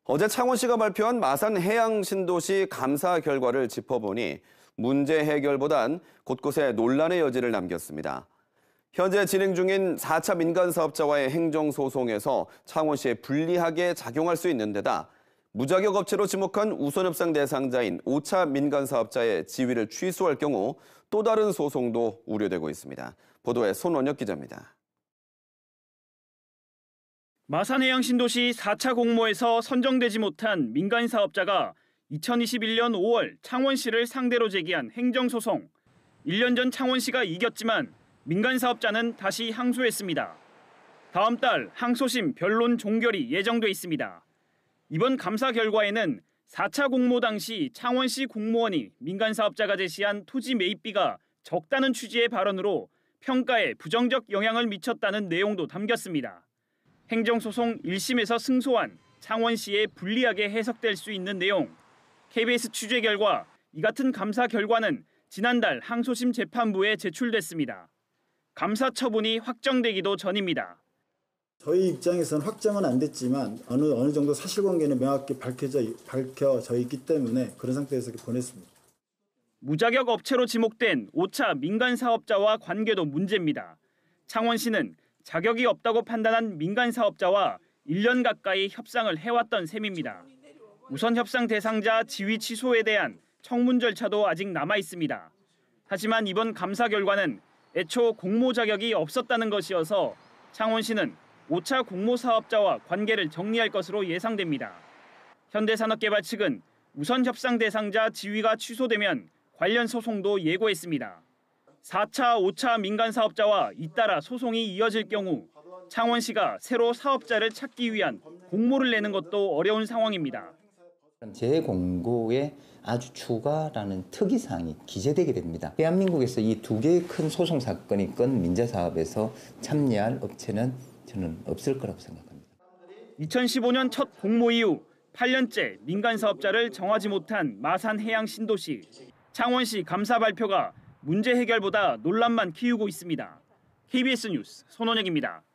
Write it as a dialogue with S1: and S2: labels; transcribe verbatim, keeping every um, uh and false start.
S1: 어제 창원시가 발표한 마산 해양신도시 감사 결과를 짚어보니 문제 해결보단 곳곳에 논란의 여지를 남겼습니다. 현재 진행 중인 사 차 민간사업자와의 행정소송에서 창원시에 불리하게 작용할 수 있는 데다 무자격 업체로 지목한 우선협상 대상자인 오 차 민간사업자의 지위를 취소할 경우 또 다른 소송도 우려되고 있습니다. 보도에 손원혁 기자입니다.
S2: 마산해양신도시 사 차 공모에서 선정되지 못한 민간사업자가 이천이십일 년 오월 창원시를 상대로 제기한 행정소송. 일 년 전 창원시가 이겼지만 민간사업자는 다시 항소했습니다. 다음 달 항소심 변론 종결이 예정돼 있습니다. 이번 감사 결과에는 사 차 공모 당시 창원시 공무원이 민간사업자가 제시한 토지 매입비가 적다는 취지의 발언으로 평가에 부정적 영향을 미쳤다는 내용도 담겼습니다. 행정소송 일 심에서 승소한 창원시에 불리하게 해석될 수 있는 내용. 케이비에스 취재 결과 이 같은 감사 결과는 지난달 항소심 재판부에 제출됐습니다. 감사 처분이 확정되기도 전입니다.
S3: 저희 입장에서는 확정은 안 됐지만 어느 어느 정도 사실관계는 명확히 밝혀져 밝혀져 있기 때문에 그런 상태에서 이렇게 보냈습니다.
S2: 무자격 업체로 지목된 오 차 민간사업자와 관계도 문제입니다. 창원시는 자격이 없다고 판단한 민간사업자와 일 년 가까이 협상을 해왔던 셈입니다. 우선 협상 대상자 지위 취소에 대한 청문 절차도 아직 남아 있습니다. 하지만 이번 감사 결과는 애초 공모 자격이 없었다는 것이어서 창원시는 오 차 공모 사업자와 관계를 정리할 것으로 예상됩니다. 현대산업개발 측은 우선 협상 대상자 지위가 취소되면 관련 소송도 예고했습니다. 사 차, 오 차 민간사업자와 잇따라 소송이 이어질 경우 창원시가 새로 사업자를 찾기 위한 공모를 내는 것도 어려운 상황입니다.
S4: 재공고에 아주 추가라는 특이사항이 기재되게 됩니다. 대한민국에서 이 두 개의 큰 소송 사건이 있건 민자사업에서 참여할 업체는 저는 없을 거라고 생각합니다.
S2: 이천십오 년 첫 공모 이후 팔 년째 민간사업자를 정하지 못한 마산해양신도시. 창원시 감사 발표가 문제 해결보다 논란만 키우고 있습니다. 케이비에스 뉴스 손원혁입니다.